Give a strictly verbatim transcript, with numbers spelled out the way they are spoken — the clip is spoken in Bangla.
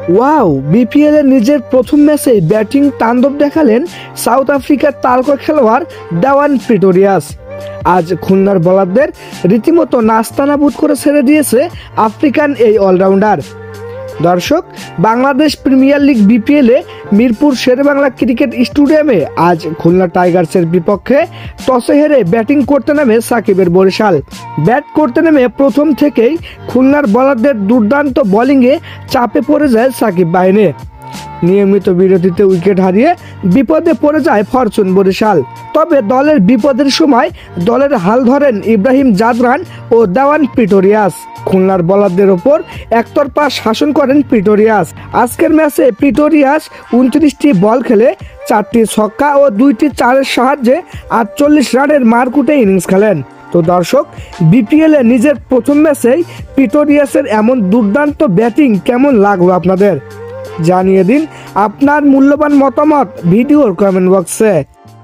ওয়াও, বিপিএল এর নিজের প্রথম ম্যাচে ব্যাটিং তাণ্ডব দেখালেন সাউথ আফ্রিকার তারকা খেলোয়াড় দেওয়ান প্রিটোরিয়াস। আজ খুলনার বোলারদের রীতিমতো নাস্তানাবুদ করে ছেড়ে দিয়েছে আফ্রিকান এই অলরাউন্ডার। দর্শক, বাংলাদেশ প্রিমিয়ার লিগ বিপিএলে মিরপুর শেরেবাংলা ক্রিকেট স্টেডিয়ামে আজ খুলনা টাইগার্সের বিপক্ষে টসে হেরে ব্যাটিং করতে নামে সাকিবের বরিশাল। ব্যাট করতে নেমে প্রথম থেকেই খুলনার বোলারদের দুর্দান্ত বোলিংয়ে চাপে পড়ে যায় সাকিব বাহিনী। নিয়মিত বিরতিতে উইকেট হারিয়ে বিপদে পড়ে যায় ফরচুন বরিশাল। তবে দলের বিপদের সময় দলের হাল ধরেন ইব্রাহিম জাদরান ও দেওয়ান প্রিটোরিয়াস। খুলনার বোলারদের ওপর একতরফা শাসন করেন প্রিটোরিয়াস। আজকের ম্যাচে প্রিটোরিয়াস উনত্রিশটি বল খেলে চারটি ছক্কা ও দুইটি চারের সাহায্যে আটচল্লিশ রানের মারকুটে ইনিংস খেলেন। তো দর্শক, বিপিএল এ নিজের প্রথম ম্যাচেই প্রিটোরিয়াসের এমন দুর্দান্ত ব্যাটিং কেমন লাগলো আপনাদের? জানিয়ে দিন আপনার মূল্যবান মতামত ভিডিওর কমেন্ট বক্সে।